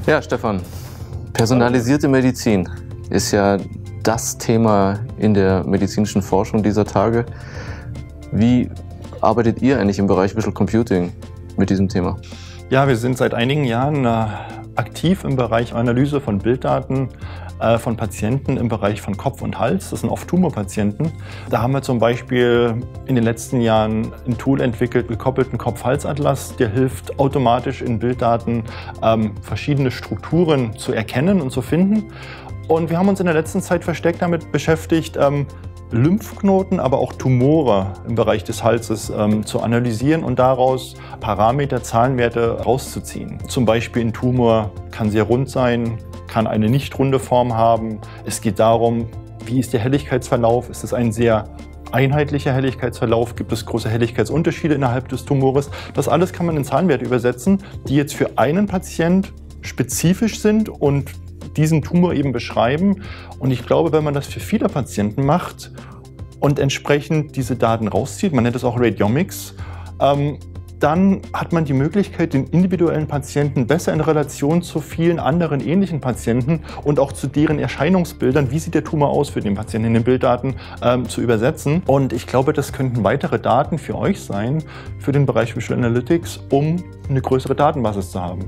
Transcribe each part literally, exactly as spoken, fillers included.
Ja, Stefan, personalisierte Medizin ist ja das Thema in der medizinischen Forschung dieser Tage. Wie arbeitet ihr eigentlich im Bereich Visual Computing mit diesem Thema? Ja, wir sind seit einigen Jahren äh, aktiv im Bereich Analyse von Bilddaten äh, von Patienten im Bereich von Kopf und Hals. Das sind oft Tumorpatienten. Da haben wir zum Beispiel in den letzten Jahren ein Tool entwickelt, gekoppelten Kopf-Hals-Atlas, der hilft automatisch in Bilddaten ähm, verschiedene Strukturen zu erkennen und zu finden. Und wir haben uns in der letzten Zeit verstärkt damit beschäftigt, ähm, Lymphknoten, aber auch Tumore im Bereich des Halses ähm, zu analysieren und daraus Parameter, Zahlenwerte rauszuziehen. Zum Beispiel ein Tumor kann sehr rund sein, kann eine nicht runde Form haben. Es geht darum, wie ist der Helligkeitsverlauf? Ist es ein sehr einheitlicher Helligkeitsverlauf? Gibt es große Helligkeitsunterschiede innerhalb des Tumores? Das alles kann man in Zahlenwerte übersetzen, die jetzt für einen Patient spezifisch sind und diesen Tumor eben beschreiben. Und ich glaube, wenn man das für viele Patienten macht und entsprechend diese Daten rauszieht, man nennt es auch Radiomics, ähm, dann hat man die Möglichkeit, den individuellen Patienten besser in Relation zu vielen anderen ähnlichen Patienten und auch zu deren Erscheinungsbildern, wie sieht der Tumor aus für den Patienten in den Bilddaten, ähm, zu übersetzen. Und ich glaube, das könnten weitere Daten für euch sein, für den Bereich Visual Analytics, um eine größere Datenbasis zu haben.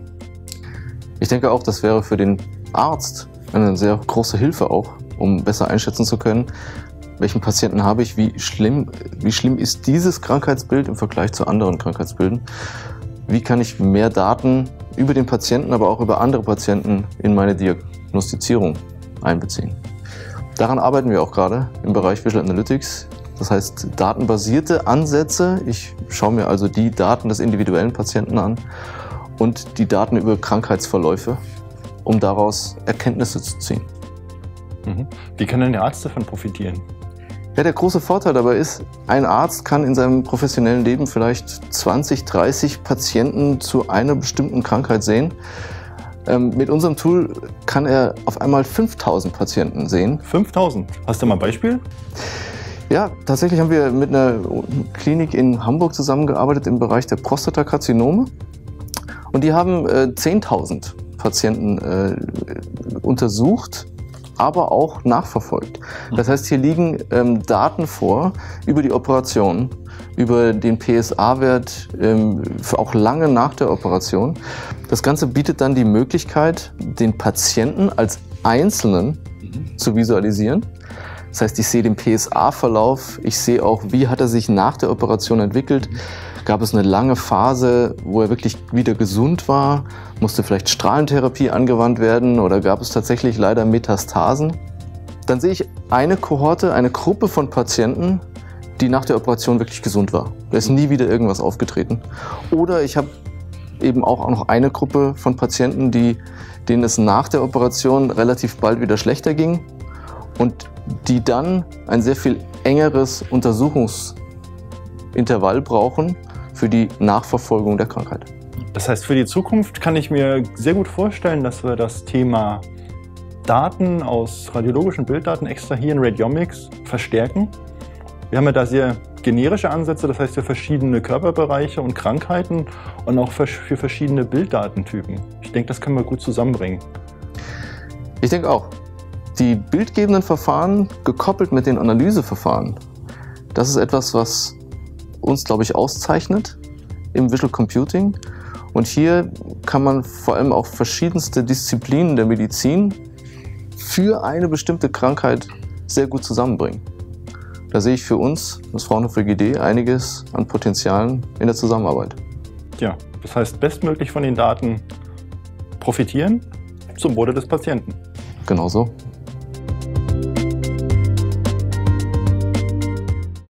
Ich denke auch, das wäre für den Arzt eine sehr große Hilfe auch, um besser einschätzen zu können, welchen Patienten habe ich, wie schlimm, wie schlimm ist dieses Krankheitsbild im Vergleich zu anderen Krankheitsbilden. Wie kann ich mehr Daten über den Patienten, aber auch über andere Patienten in meine Diagnostizierung einbeziehen. Daran arbeiten wir auch gerade im Bereich Visual Analytics. Das heißt, datenbasierte Ansätze. Ich schaue mir also die Daten des individuellen Patienten an und die Daten über Krankheitsverläufe, um daraus Erkenntnisse zu ziehen. Mhm. Wie kann denn der Arzt davon profitieren? Ja, der große Vorteil dabei ist, ein Arzt kann in seinem professionellen Leben vielleicht zwanzig, dreißig Patienten zu einer bestimmten Krankheit sehen. Ähm, mit unserem Tool kann er auf einmal fünftausend Patienten sehen. fünftausend? Hast du mal ein Beispiel? Ja, tatsächlich haben wir mit einer Klinik in Hamburg zusammengearbeitet im Bereich der Prostatakarzinome. Und die haben äh, zehntausend Patienten äh, untersucht, aber auch nachverfolgt. Das heißt, hier liegen ähm, Daten vor über die Operation, über den P S A-Wert, ähm, auch lange nach der Operation. Das Ganze bietet dann die Möglichkeit, den Patienten als Einzelnen mhm. zu visualisieren. Das heißt, ich sehe den P S A-Verlauf, ich sehe auch, wie hat er sich nach der Operation entwickelt. Gab es eine lange Phase, wo er wirklich wieder gesund war? Musste vielleicht Strahlentherapie angewandt werden oder gab es tatsächlich leider Metastasen? Dann sehe ich eine Kohorte, eine Gruppe von Patienten, die nach der Operation wirklich gesund war. Da ist nie wieder irgendwas aufgetreten. Oder ich habe eben auch noch eine Gruppe von Patienten, die, denen es nach der Operation relativ bald wieder schlechter ging und die dann ein sehr viel engeres Untersuchungsintervall brauchen für die Nachverfolgung der Krankheit. Das heißt, für die Zukunft kann ich mir sehr gut vorstellen, dass wir das Thema Daten aus radiologischen Bilddaten extrahieren, Radiomics, verstärken. Wir haben ja da sehr generische Ansätze, das heißt für verschiedene Körperbereiche und Krankheiten und auch für, für verschiedene Bilddatentypen. Ich denke, das können wir gut zusammenbringen. Ich denke auch. Die bildgebenden Verfahren gekoppelt mit den Analyseverfahren, das ist etwas, was uns, glaube ich, auszeichnet im Visual Computing. Und hier kann man vor allem auch verschiedenste Disziplinen der Medizin für eine bestimmte Krankheit sehr gut zusammenbringen. Da sehe ich für uns, das Fraunhofer G D, einiges an Potenzialen in der Zusammenarbeit. Ja, das heißt, bestmöglich von den Daten profitieren zum Wohle des Patienten. Genau so.